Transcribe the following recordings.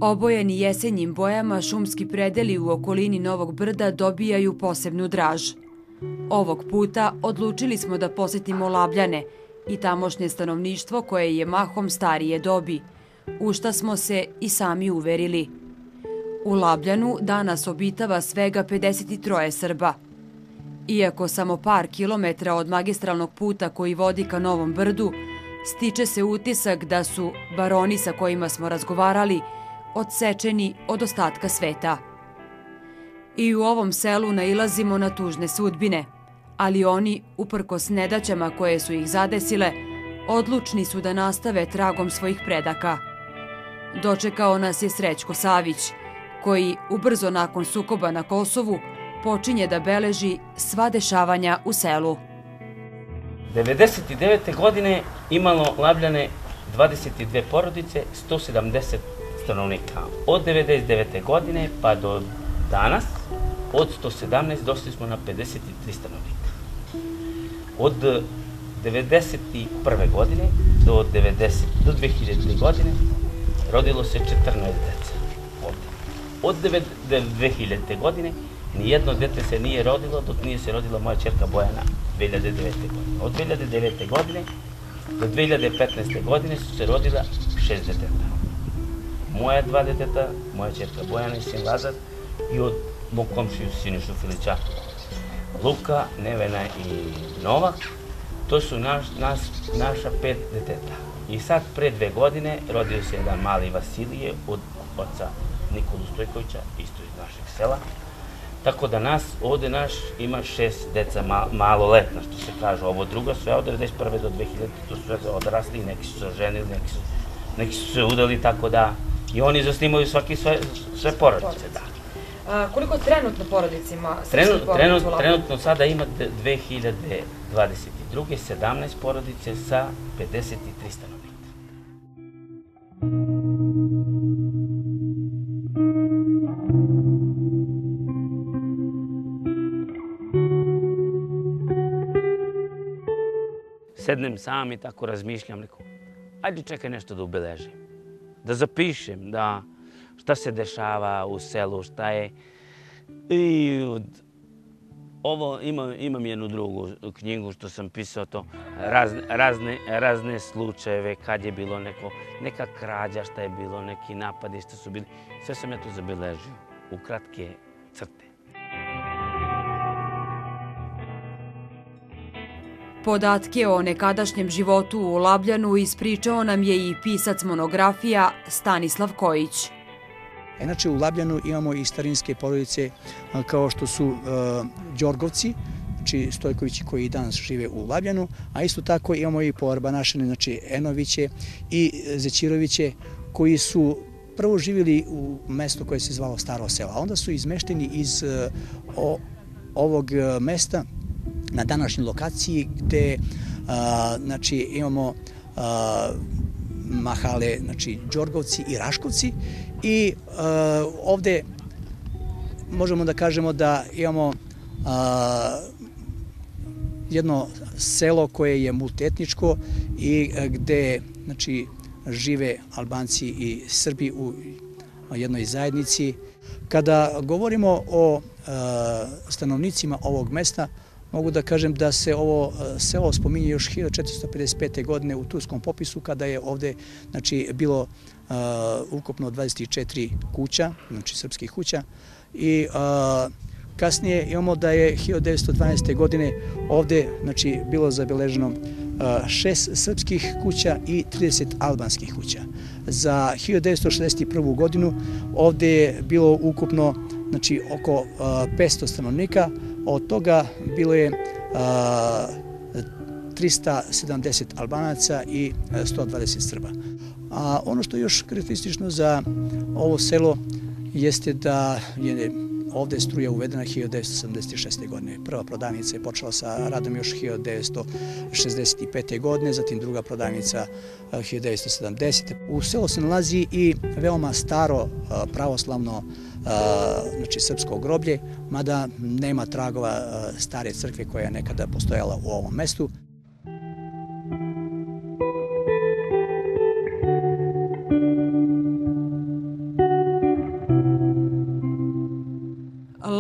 Obojeni jesenjim bojama šumski predeli u okolini Novog Brda dobijaju posebnu draž. Ovog puta odlučili smo da posetimo Labljane i tamošnje stanovništvo koje je mahom starije dobi, u šta smo se i sami uverili. U Labljanu danas obitava svega 53 Srba. Iako samo par kilometra od magistralnog puta koji vodi ka Novom Brdu, stiče se utisak da su, bar oni sa kojima smo razgovarali, odsečeni od ostatka sveta. I u ovom selu nailazimo na tužne sudbine, ali oni, uprkos nedaćama koje su ih zadesile, odlučni su da nastave tragom svojih predaka. Dočekao nas je Srećko Savić, koji, ubrzo nakon sukoba na Kosovu, počinje da beleži sva dešavanja u selu. 1999. godine imalo Labljane 22 porodice, 170 stanovnika. Od 1999. godine pa do danas, od 117 došli smo na 53 stanovnika. Od 1991. godine do 2000. godine rodilo se 14 deca ovdje. Od 2000. godine nijedno dete se nije rodilo dok nije se rodila moja ćerka Bojana 2009. godine. Od 2009. godine do 2015. godine su se rodila 6 deteta. Moja 2 deteta, moja ćerka Bojana i sin Lazar i od mog komšiju Sinišu Filića. Luka, Nevena i Novak, to su naša 5 deteta. I sad pre 2 godine rodio se jedan mali Vasilije od oca Nikolu Stojkovića, isto iz našeg sela. Tako da nas, ovde ima 6 deca maloletna, što se kaže. Ovo drugo, sve od 1991. do 2000. To su sve odrasli, neki su se oženili, neki su se udali, tako da i oni zasnimaju svaki sve porodice. Koliko trenutno porodicima? Trenutno sada ima 2022. 17 porodice sa 53 stanovnika. Sednem sam i tako razmišljam, rekao, ajde čekaj nešto da ubeležim, da zapišem, da šta se dešava u selu, šta je. I ovo imam jednu drugu knjigu što sam pisao to, razne slučajeve, kad je bilo neka krađa, šta je bilo, neki napadi, šta su bili. Sve sam ja to zabeležio u kratke crte. Podatke o nekadašnjem životu u Labljanu ispričao nam je i pisac monografija Stanislav Kojić. Inače, u Labljanu imamo i starinske porodice kao što su Đorgovci, znači Stojkovići koji i danas žive u Labljanu, a isto tako imamo i Poarbanašane, znači Enoviće i Zećiroviće, koji su prvo živjeli u mesto koje se zvalo Staro selo, a onda su izmešteni iz ovog mesta na današnjoj lokaciji gde imamo mahale, znači Đorgovci i Raškovci, i ovde možemo da kažemo da imamo jedno selo koje je multietničko i gde žive Albanci i Srbi u jednoj zajednici. Kada govorimo o stanovnicima ovog mesta, mogu da kažem da se ovo selo spominje još 1455. godine u turskom popisu, kada je ovde bilo ukupno 24 kuća, znači srpskih kuća, i kasnije imamo da je 1912. godine ovde bilo zabeleženo 6 srpskih kuća i 30 albanskih kuća. Za 1961. godinu ovde je bilo ukupno oko 500 stanovnika, od toga bilo je 370 Albanaca i 120 Srba. A ono što je još karakteristično za ovo selo jeste da je ovde struja uvedena 1976. godine. Prva prodavnica je počela sa radom još 1965. godine, zatim druga prodavnica 1970. U selu se nalazi i veoma staro pravoslavno srpsko groblje, mada nema tragova stare crkve koja je nekada postojala u ovom mestu.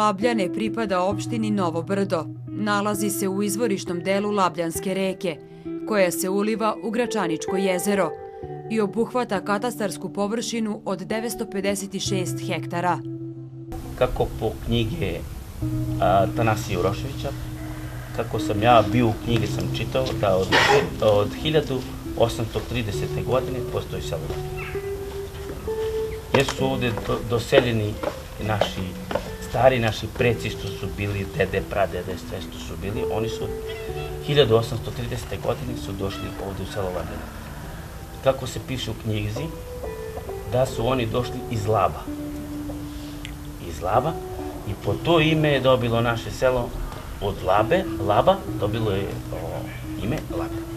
Labljane pripada opštini Novo Brdo. Nalazi se u izvorišnom delu Labljanske reke, koja se uliva u Gračaničko jezero i obuhvata katastarsku površinu od 956 hektara. Kako po knjige Tanasija Uroševića, kako sam ja bio u knjige, sam čitao da od 1830. godine postoji selo Labljane. Jer su ovde doseljeni naši stari, naši preci što su bili, dede, pradede, sve što su bili, oni su 1830. godine su došli ovde u selo Labljane. Kako se piše u knjizi, da su oni došli iz Laba. Iz Laba i po to ime je dobilo naše selo od Laba, dobilo je ime Labljane.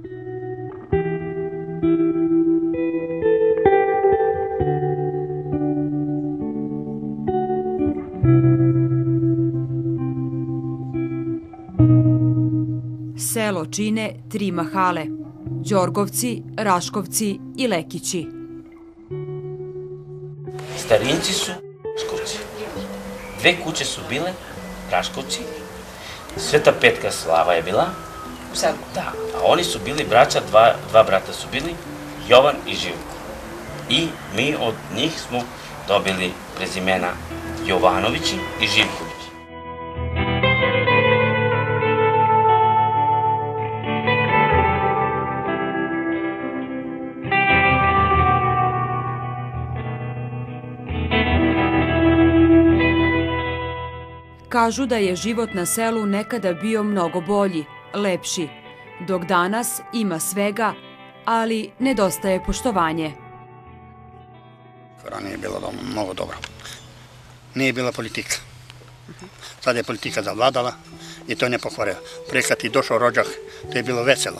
Selo čine 3 mahale: Đorgovci, Raškovci i Lekići. Starinci su Raškovci. 2 kuće su bile Raškovci. Sveta Petka Slava je bila. U selu? Da, a oni su bili braća, dva brata su bili, Jovan i Živko. I mi od njih smo dobili prezimena Jovanovići i Živkovići. Kažu da je život na selu nekada bio mnogo bolji, lepši, dok danas ima svega, ali nedostaje poštovanje. Ranije je bilo mnogo dobro. Nije bila politika. Sad je politika zavladala i to ne pokvarila. Prije kad ti došao rođak, to je bilo veselo.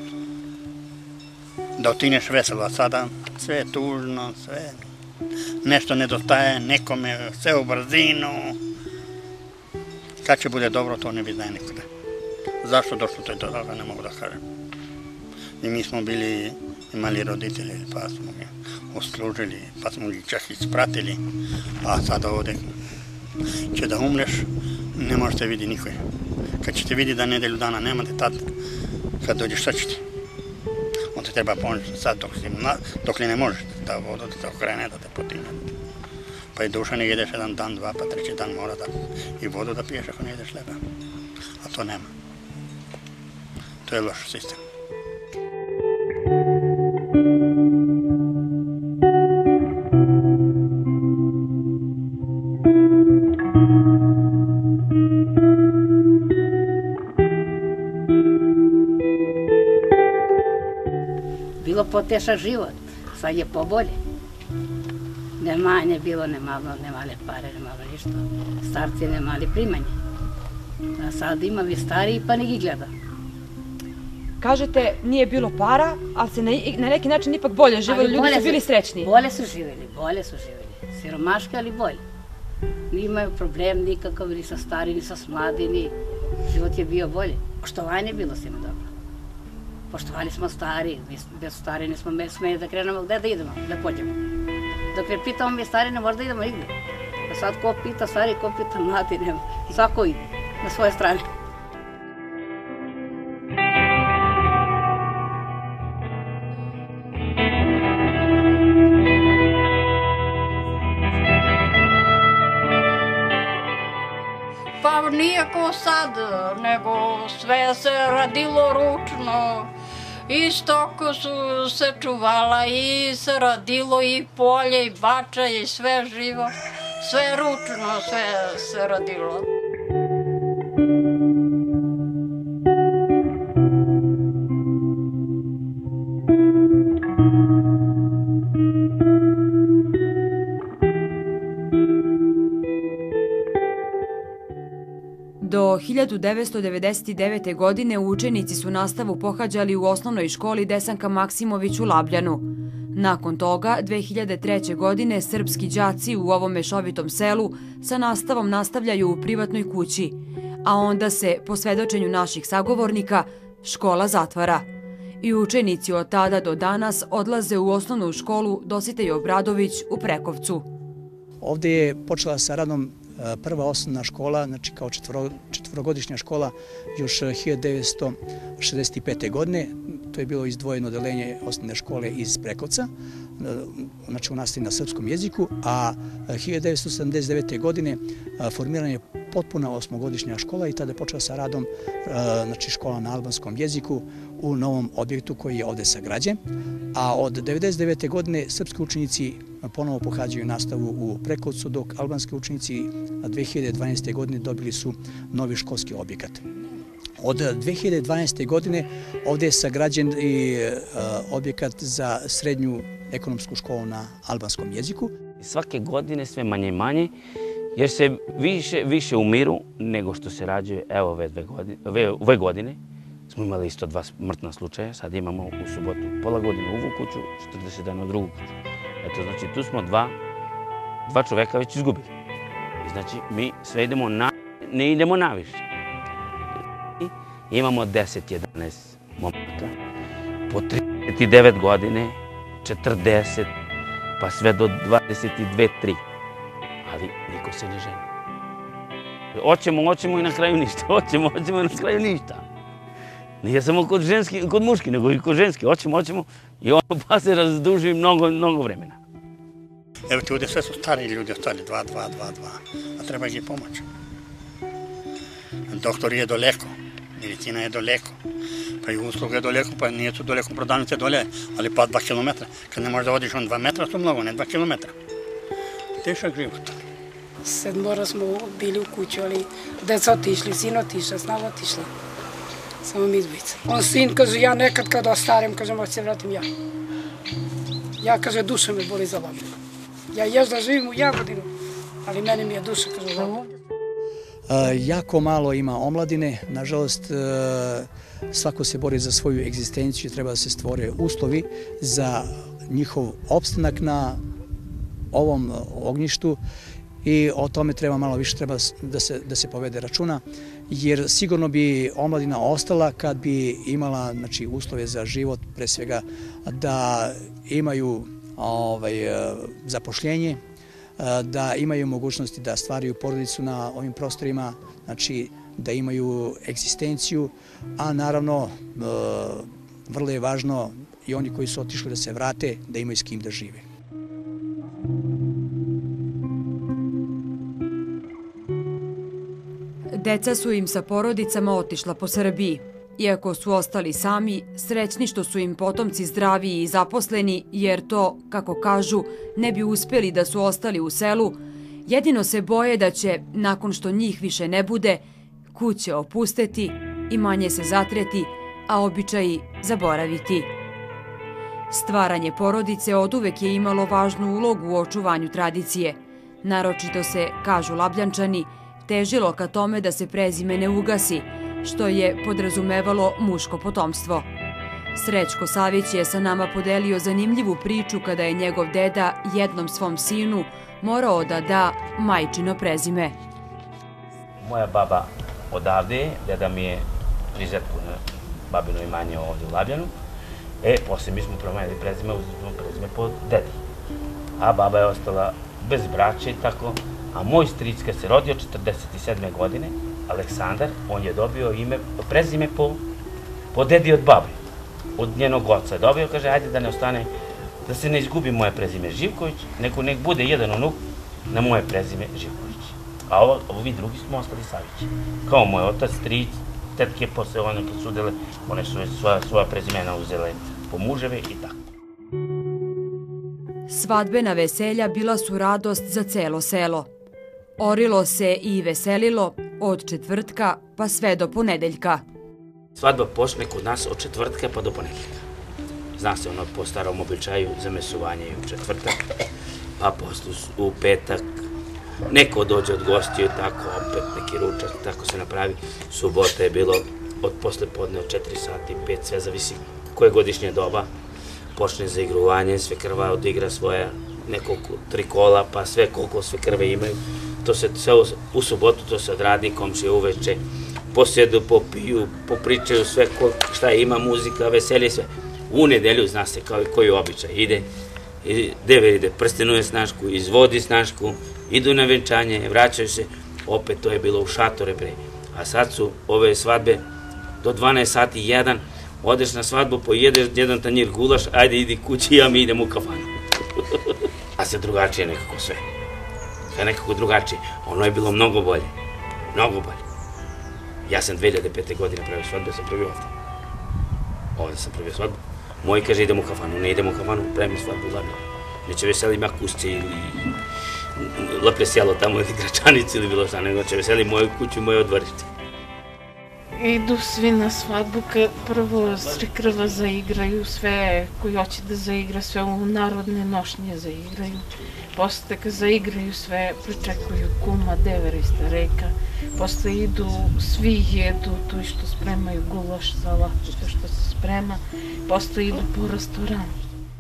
Da otineš veselo, a sada sve je tužno, sve nešto nedostaje nekome, sve u brzinu. Kad će bude dobro, to ne bi znao nikuda. Zašto došlo to je do toga, ne mogu da kažem. I mi smo imali roditelji, pa smo ga uslužili, pa smo ih čak ispratili, a sada ovdje će da umreš, ne možete vidjeti nikoje. Kad ćete vidjeti da nedelju dana nemate, tad kad dođeš, šta će ti? Onda treba pomoći sad dok li ne možeš da vodu da te okrene, da te potigne. Pa i duša ne jedeš jedan dan, 2, pa 3. dan mora da i vodu da piješ ako ne jedeš hleba. A to nema. To je loš sistem. Bilo potešak život, sad je pobolje. Ne manje bilo, ne male pare, ne malo ništa. Starci ne mali primanje. A sad imali stariji pa ne ih gleda. Kažete, nije bilo para, ali se na neki način ipak bolje živjeli, ljudi su bili srećni. Bolje su živjeli. Siromaški, ali bolje. Nimaju problem nikakav, ni sa stari, ni sa mladi, ni život je bio bolje. Poštovanje je bilo svima dobro. Poštovali smo stari, bez stari nismo smeli da krenemo gde da idemo, da pođemo. Dok ne pitamo mi stari, ne možda idemo nigde. A sad ko pita stari, ko pita mladi, nema. Svako ide na svoje strane. Pa nije ko sad, nego sve se radilo ručno. I stoku su se čuvala i se radilo i polje i bača i sve živo. Sve ručno, sve se radilo. Do 1999. godine učenici su nastavu pohađali u osnovnoj školi Desanka Maksimović u Labljanu. Nakon toga, 2003. godine, srpski đaci u ovom mešovitom selu sa nastavom nastavljaju u privatnoj kući, a onda se, po svedočenju naših sagovornika, škola zatvara. I učenici od tada do danas odlaze u osnovnu školu Dositej Obradović u Prekovcu. Ovdje je počela sa radom prva osnovna škola, znači kao četvorogodišnja škola, još 1965. godine. To je bilo izdvojeno odeljenje osnovne škole iz Prekovca, znači u nastavi na srpskom jeziku, a 1979. godine formirana je potpuna osmogodišnja škola i tada je počela sa radom znači škola na albanskom jeziku u novom objektu koji je ovde sagrađen. A od 1999. godine srpski učenici ponovo pohađaju nastavu u Prekovcu, dok albanski učenici 2012. godine dobili su novi školski objekat. Od 2012. godine ovde je sagrađen i objekat za srednju ekonomsku školu na albanskom jeziku. Svake godine sve manje i manje, jer se više umiru nego što se rađaju. Evo ove godine smo imali isto 2 smrtna slučaja, sad imamo u subotu pola godine u ovu kuću, 40 dana u drugu kuću. Eto, znači tu smo dva čoveka već izgubili. I znači mi sve idemo ne idemo naviše. Imamo 10-11 momaka, po 39 godine, 40, pa sve do 22-3. Ali niko se ne ženi. Hoćemo i na kraju ništa, hoćemo i na kraju ništa. Nije samo kod muški, nego i kod ženski. Hoćemo i ono pa se razduži mnogo vremena. Evo ti ovdje sve su stari ljudi, ostali 2, a treba ih pomoći. Doktor je daleko, medicina je daleko, pa i usluga je daleko, pa nije tu daleko prodavnice dole, ali pa 2 kilometra. Kad ne možeš da vodiš 2 metra, su mnogo, ne 2 kilometra. Težak život. 7 smo bili u kuću, ali deca otišli, sin otišao, snama otišla. Samo mi dvojica. On sin kaže, ja nekad kada ostarim, kaže, možda se vratim ja. Ja, kaže, duša me boli za Labljanu. Ja još da živim u Jagodinu, ali meni mi je duša, kaže, Labljana. Jako malo ima omladine, nažalost svako se bori za svoju egzistenciju, treba da se stvore uslovi za njihov opstanak na ovom ognjištu i o tome treba malo više da se povede računa, jer sigurno bi omladina ostala kad bi imala uslove za život, pre svega da imaju zapošljenje, da imaju mogućnosti da stvaraju porodicu na ovim prostorima, znači da imaju egzistenciju, a naravno vrlo je važno i oni koji su otišli da se vrate, da imaju s kim da žive. Deca su im sa porodicama otišla po Srbiji. Iako su ostali sami, srećni što su im potomci zdravi i zaposleni, jer to, kako kažu, ne bi uspeli da su ostali u selu, jedino se boje da će, nakon što njih više ne bude, kuće opusteti, imanje se zatreti, a običaji zaboraviti. Stvaranje porodice oduvek je imalo važnu ulogu u očuvanju tradicije. Naročito se, kažu Labljančani, težilo ka tome da se prezime ne ugasi, što je podrazumevalo muško potomstvo. Srećko Savić je sa nama podelio zanimljivu priču kada je njegov deda jednom svom sinu morao da da majčino prezime. Moja baba odavde, deda mi je prizetku na babino imanje ovdje u Labljanu. Poslije mi smo promenili prezime, uzeli smo prezime po dedi. A baba je ostala bez braće i tako. A moj stric kad se rodio 47. godine, Aleksandar, on je dobio prezime po dedi od babe, od njenog oca. Dobio, kaže, ajde da ne ostane, da se ne izgubi moje prezime Živković, nek bude jedan unuk na moje prezime Živković. A ovi drugi smo ostali Savići. Kao moj otac, stric, tetke posle one kad su udele, one su svoja prezimena uzele po muževe i tako. Svadbena veselja bila su radost za celo selo. Orilo se i veselilo od četvrtka pa sve do ponedeljka. Svadba počne kod nas od četvrtka pa do ponedeljka. Zna se ono po starom običaju zamesovanje u četvrtak, pa posle u petak. Neko dođe od gostiju i tako, opet neki ručak, tako se napravi. Subota je bilo od posle podne od 4 sati, 5, sve zavisi koje godišnje doba. Počne zaigruvanje, sve krva odigra svoja nekoliko 3 kola, pa sve koliko sve krve imaju. To se sve u subotu to se odradi, komšije uveče, posjedu, popiju, popričaju sve šta ima, muzika, veselje, sve. U nedelju zna se kao i koji običaj ide, dever ide, prstenuje snašku, izvodi snašku, idu na venčanje, vraćaju se, opet to je bilo u šatore bre. A sad su ove svadbe do 12 sati, 1, odeš na svadbu, pojedeš jedan tanjir gulaš, ajde idi kući, a mi idemo u kafanu. A se drugačije nekako sve. Sve nekako drugačije. Ono je bilo mnogo bolje. Mnogo bolje. Ja sam 2005. godine pravio svadbu, ja sam pravio ovde. Ovde sam pravio svadbu. Moji kaže idemo u kafanu, ne idemo u kafanu, pravimo svadbu u Labljanu. Neće veseli Makusce ili Lepe selo tamo ili Gračanici ili bilo šta, nego će veseli moju kuću i moje odvorište. Idu svi na svadbu, kad prvo svi krva zaigraju, sve koji hoće da zaigra, sve u narodne nošnje zaigraju. Posle kad zaigraju sve, pričekuju kuma, devera i stareka. Posle idu, svi jedu to što spremaju, gulaš, salatu, sve što se sprema. Posle idu po restoranu.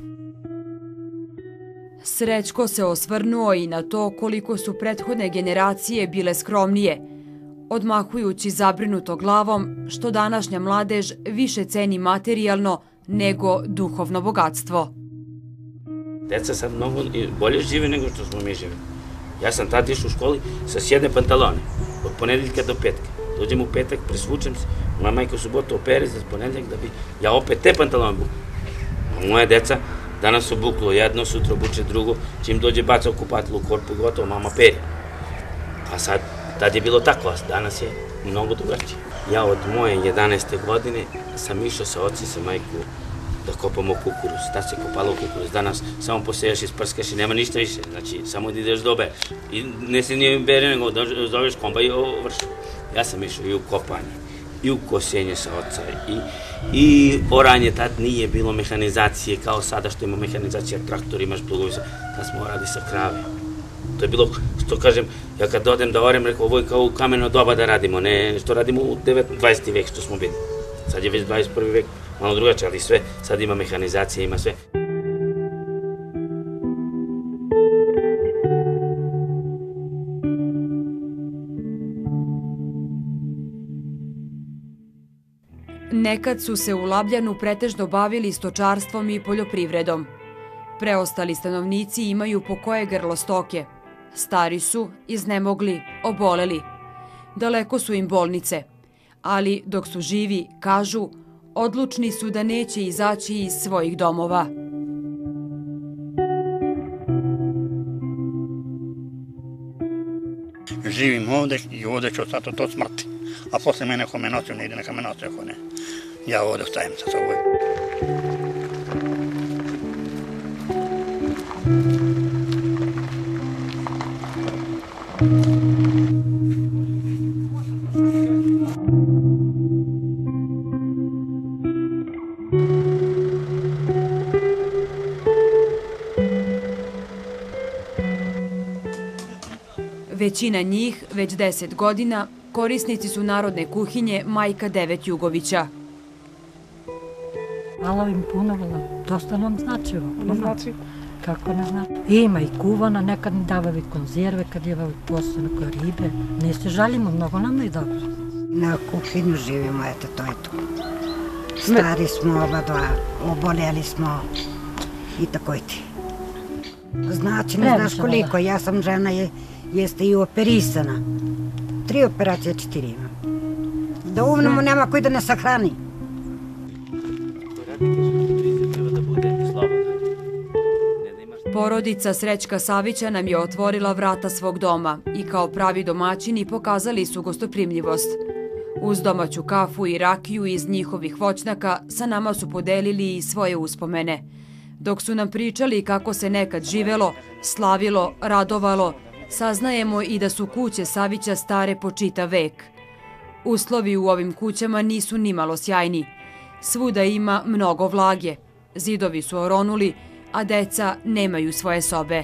Srećko se osvrnuo i na to koliko su prethodne generacije bile skromnije, odmahujući zabrinuto glavom što današnja mladež više ceni materijalno nego duhovno bogatstvo. Deca sad mnogo bolje žive nego što smo mi živeli. Ja sam tad išao u školi sa sjedne pantalone, od ponedeljka do petka. Dođem u petak, presvučem se, moja majka u subotu opere za ponedeljak da bi ja opet te pantalone bukla. Moja deca danas obuklo jedno, sutra obuče drugo, čim dođe baca u kupatlu u korpu, gotovo, mama peri. A sad, tad je bilo tako, a danas je mnogo drugačije. Ja od moje 11. godine sam išao sa oci, sa majku, da kopamo kukuruz. Tad se kopalo kukuruz, danas samo poseješ i sprskaš i nema ništa više, znači samo da ideš da obereš. I ne se nije bere, nego zoveš komba i vrši. Ja sam išao i u kopanje, i u kosenje sa oca, i oranje, tad nije bilo mehanizacije kao sada što ima mehanizacija, traktor, imaš plugovi, tad smo orali sa krave. To je bilo, što kažem, ja kad odem da orem, rekao, ovo je kao u kameno doba da radimo, ne što radimo u 20. vek što smo bili. Sad je već 21. vek, malo drugačije, ali sve, sad ima mehanizacije, ima sve. Nekad su se u Labljanu pretežno bavili stočarstvom i poljoprivredom. Preostali stanovnici imaju po koje grlo stoke. Stari su, iznemogli, oboleli. Daleko su im bolnice. Ali dok su živi, kažu, odlučni su da neće izaći iz svojih domova. Živim ovde i ovde ću ostati do smrti. A posle mene ako me nosio, ne ide neka me nosio, ako ne. Ja ovde ostajem sa sobой. Većina njih, već 10 godina, korisnici su narodne kuhinje Majka 9 Jugovića. Hvala im puno, dosta nam znači ovo. Znači? Kako ne znači? Ima i kuvana, nekad mi davaju konzerve, kad je posebno kao ribe. Ne se žalimo, mnogo nama je dobro. Na kuhinju živimo, eto, to je to. Stari smo oba dva, oboljeli smo i tako je ti. Znači, ne znaš koliko, ja sam žena, jeste i operisana. 3 operacije, 4 imam. Da umnemo nema koji da nas sahrani. Porodica Srećka Savića nam je otvorila vrata svog doma i kao pravi domaćini pokazali su gostoprimljivost. Uz domaću kafu i rakiju iz njihovih voćnjaka sa nama su podelili i svoje uspomene. Dok su nam pričali kako se nekad živelo, slavilo, radovalo, saznajemo i da su kuće Savića stare po čitav vek. Uslovi u ovim kućama nisu nimalo sjajni. Svuda ima mnogo vlage. Zidovi su oronuli, a deca nemaju svoje sobe.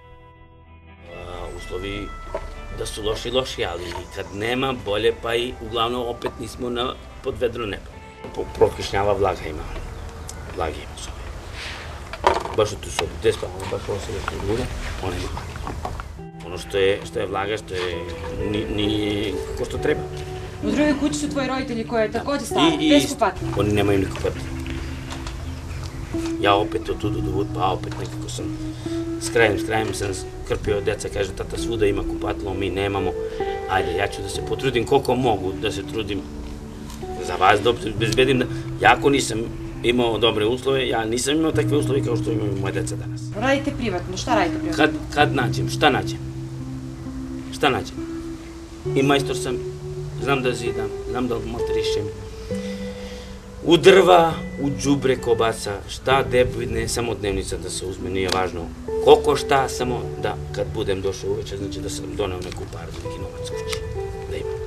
Uslovi da su loši, ali kad nema bolje, pa i uglavnom opet nismo pod vedro nebo. Prokišnjava vlaga ima. Vlage ima sobe. Baš u tu sobu, gde spavamo, baš ovo se još druga, ona ima vlage. Ono što je vlaga, što je nije kako što treba. U drugoj kući su tvoji roditelji koji je takođe stari, bez kupatila. Oni nemaju ni kupatila. Ja opet od tudu do vud, pa opet nekako sam s krajem sam krpio, deca kaže, tata svuda ima kupatilo, mi nemamo, ajde, ja ću da se potrudim koliko mogu, da se trudim za vas, da bezbedim, jako nisam imao dobre uslove, ja nisam imao takve uslove kao što imaju moje deca danas. Radite privatno, šta radite privatno? Kad nađem, šta nađem? Šta nađem? I majstor sam, znam da zidam, znam da motrišem. U drva, u đubre kobasa, šta ne samo dnevnica da se uzme, nije važno koliko šta, samo da kad budem došao uveče, znači da sam doneo neku paru, neki novac kući, da imam.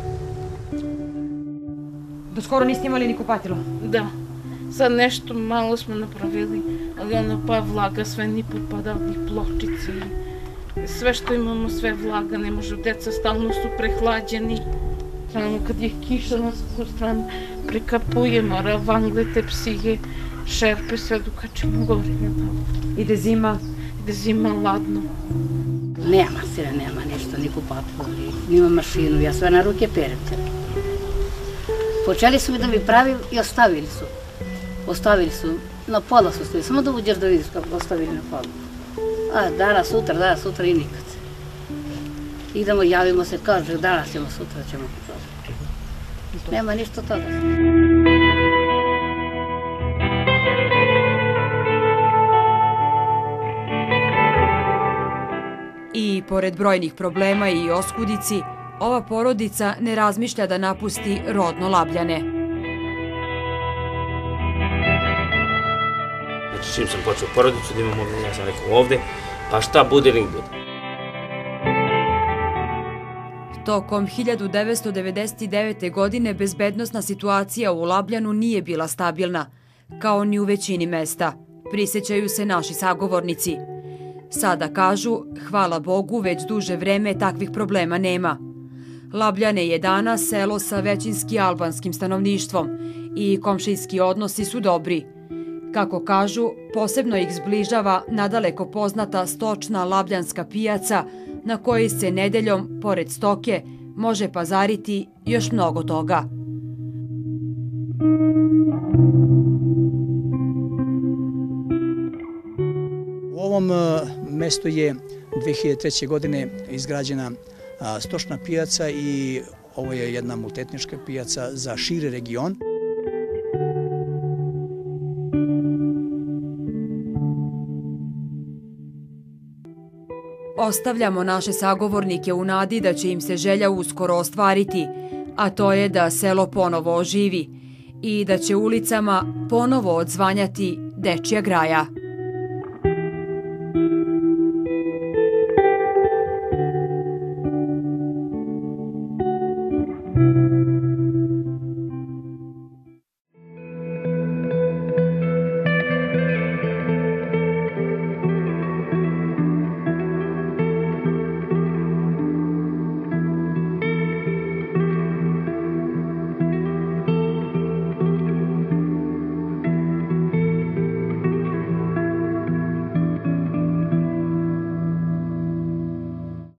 Do skoro niste imali ni kupatilo? Da. Sad nešto malo smo napravili, ali ono pa vlaga, sve ni popada, ni pločice. Sve što imamo, sve vlaga, ne može, deca stalno su prehlađeni. Trebamo kad je kiša na svaku stranu, prekapujemo, ravanglete, psije, šerpe, sve dokačemo gore na tamo. Ide zima? Ide zima, ladno. Nema sire, nema ništa, ni kupatilo, ni ima mašinu, ja sve na ruke perem. Počeli su mi da mi pravi i ostavili su. Ostavili su, na pola su stavili, samo da uđeš da vidiš kako ostavili na pola. A danas, sutra i nikad. Idemo, javimo se, kaže, danas ćemo, sutra ćemo. Nema ništa od toga. I pored brojnih problema i oskudici, ova porodica ne razmišlja da napusti rodno Labljane. Znači, čim sam počeo porodicu da imam ovdje, ja sam rekao ovdje, pa šta bude, nek bude. Tokom 1999. godine bezbednosna situacija u Labljanu nije bila stabilna, kao ni u većini mesta, prisjećaju se naši sagovornici. Sada kažu, hvala Bogu, već duže vreme takvih problema nema. Labljane je danas selo sa većinski albanskim stanovništvom i komšijski odnosi su dobri. Kako kažu, posebno ih zbližava nadaleko poznata stočna labljanska pijaca na kojoj se nedeljom, pored stoke, može pazariti još mnogo toga. U ovom mestu je 2003. godine izgrađena stočna pijaca i ovo je jedna multietnička pijaca za širi region. Ostavljamo naše sagovornike u nadi da će im se želja uskoro ostvariti, a to je da selo ponovo oživi i da će ulicama ponovo odzvanjati dečja graja.